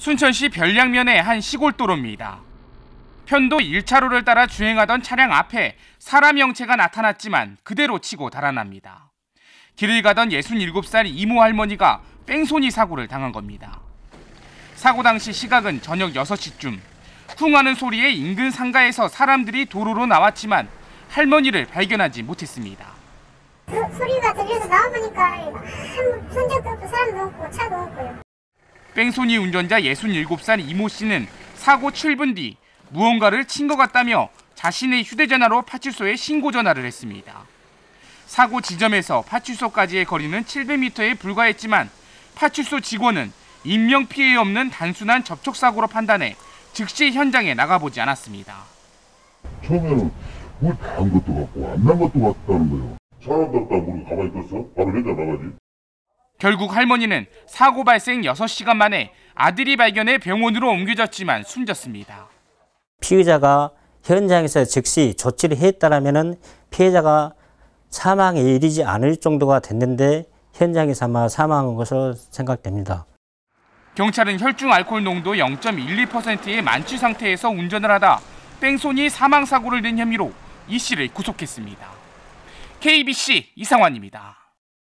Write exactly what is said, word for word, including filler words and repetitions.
순천시 별량면의 한 시골도로입니다. 편도 일 차로를 따라 주행하던 차량 앞에 사람 형체가 나타났지만 그대로 치고 달아납니다. 길을 가던 예순일곱 살 이모 할머니가 뺑소니 사고를 당한 겁니다. 사고 당시 시각은 저녁 여섯 시쯤. 쿵 하는 소리에 인근 상가에서 사람들이 도로로 나왔지만 할머니를 발견하지 못했습니다. 소리가 들려서 나와보니까 한 손잡도 없고 사람도 없고 차도 없고요. 뺑소니 운전자 예순일곱 살 이모 씨는 사고 칠 분 뒤 무언가를 친 것 같다며 자신의 휴대전화로 파출소에 신고 전화를 했습니다. 사고 지점에서 파출소까지의 거리는 칠백 미터에 불과했지만 파출소 직원은 인명피해 없는 단순한 접촉사고로 판단해 즉시 현장에 나가보지 않았습니다. 처음에는 물 다 한 것도 같고 안 난 것도 같다는 거예요. 사람 잡다가 우리 가만히 있었어? 바로 현장 나가지. 결국 할머니는 사고 발생 여섯 시간 만에 아들이 발견해 병원으로 옮겨졌지만 숨졌습니다. 피의자가 현장에서 즉시 조치를 했다면 피해자가 사망에 이르지 않을 정도가 됐는데 현장에서 아마 사망한 것으로 생각됩니다. 경찰은 혈중 알코올 농도 영 점 일이 퍼센트의 만취 상태에서 운전을 하다 뺑소니 사망사고를 낸 혐의로 이 씨를 구속했습니다. 케이비씨 이상환입니다.